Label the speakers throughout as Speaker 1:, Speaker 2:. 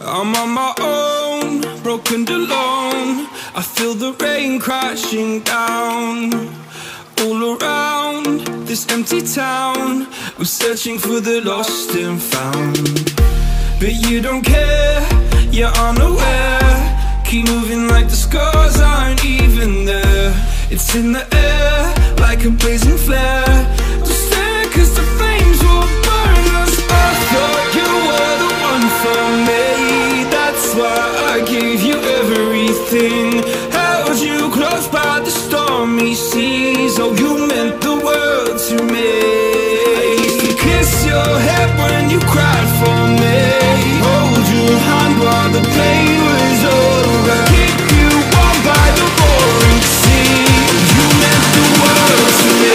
Speaker 1: I'm on my own, broken and alone. I feel the rain crashing down all around this empty town. I'm searching for the lost and found, but you don't care, you're unaware. Keep moving like the scars aren't even there. It's in the air like a blazing flare. Don't stare 'cause the flames will burn us. I thought you were the one for me. That's why I gave you everything. Held you close by the stormy seas. Oh, you meant the world to me. I used to kiss your head when you cried for me. Hold your hand while the pain was over. Keep you warm by the roaring sea. You meant the world to me.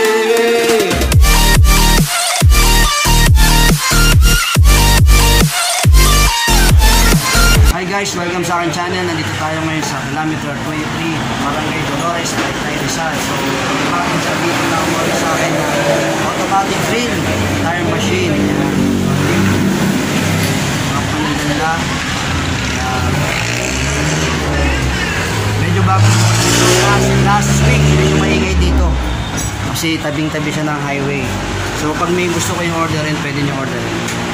Speaker 2: Hi guys, welcome sa aking channel. Nandito tayo ngayon sa Salamat 23, Barangay Dolores, Taytay, Rizal. So, bakit sa dito na umuli sa akin na automatic drill, tire machine. Mga panila nila. Medyo bago last week, medyo maingay dito. Kasi tabing-tabi siya ng highway. So, pag may gusto kayong orderin, pwede nyo orderin.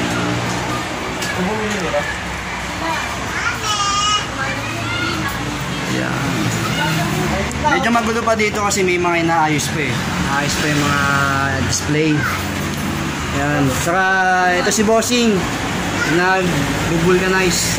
Speaker 2: Yan. Medyo magulo pa dito kasi may mga inaayos pa eh. Ayos pa yung mga display. Yan. Saka ito si Bossing, nag-vulcanize.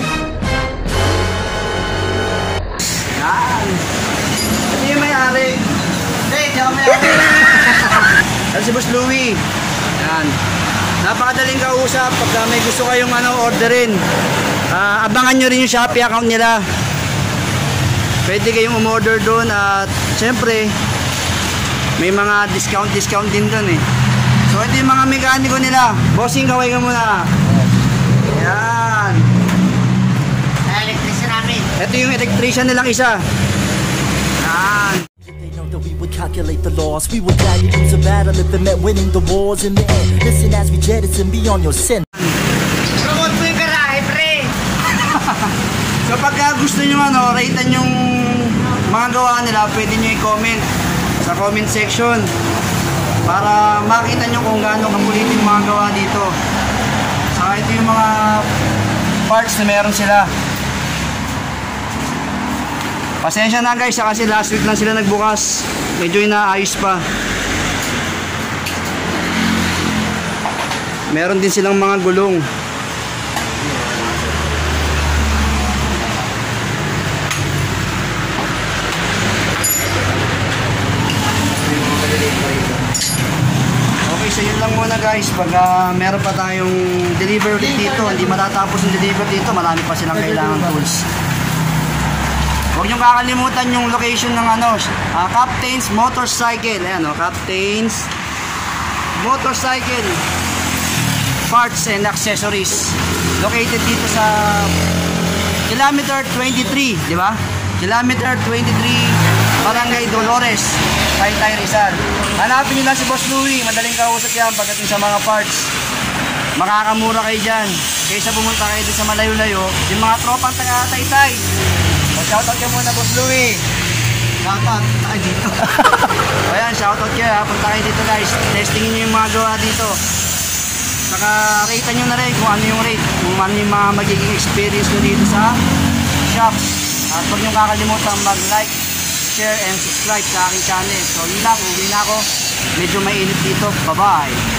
Speaker 2: Yan. Ito yung may-ari. Hey, siya may-ari. Ito si Boss Louie. Yan. Napakadaling kausap pagka may gusto kayong orderin. Abangan nyo rin yung Shopee account nila. Pwede kayong umorder doon at syempre may mga discount din doon eh. So ito yung mga mekaniko nila. Bossing, kaway ka muna. Yan.
Speaker 3: Electrician namin.
Speaker 2: Ito yung electrician nilang isa. Yan.
Speaker 4: We would calculate the loss. We would gladly lose a battle if it meant winning the wars in the end. Listen as we jettison beyond your sin.
Speaker 3: Promote mo yung garahe, pre.
Speaker 2: So pagka gusto nyo ratean yung mga gawa nila, pwede nyo i-comment sa comment section para makita nyo kung gaano kapulit yung mga gawa dito. Saka ito yung mga parts na meron sila. Pasensya na guys, kasi last week lang sila nagbukas. Medyo inaayos pa. Meron din silang mga gulong. Okay, so yun lang muna guys. Pag meron pa tayong deliver dito, hindi matatapos yung deliver dito, marami pa silang kailangan tools. Huwag niyong kakalimutan yung location ng Captain's Motorcycle. Ayan Captain's Motorcycle Parts and Accessories. Located dito sa Kilometer 23, di ba? Kilometer 23, Barangay Dolores, Taytay, Rizal. Hanapin nyo lang si Boss Louie. Madaling kausap yan pagdating sa mga parts. Makakamura kayo dyan. Kaysa pumunta kayo dito sa malayo-layo, yung mga tropang taga-Taytay. Shoutout ka muna, Boss Louie. Shoutout, punta kayo dito. Ayan, shoutout kayo ha. Punta kayo dito guys. Testingin nyo yung mga gawa dito. Saka ratean nyo na rin kung ano yung rate. Kung ano yung mga magiging experience nyo dito sa shop. At huwag nyo kakalimutan mag-like, share, and subscribe sa aking channel. So yun lang, uwi na ako. Medyo mainit dito. Bye-bye.